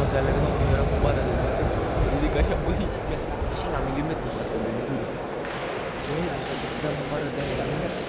se alergăm, nu era cu bara de decât. Ridic așa bănici, așa la milimetru față de gură. Mergi așa, te dăm o bară de aia în dinți.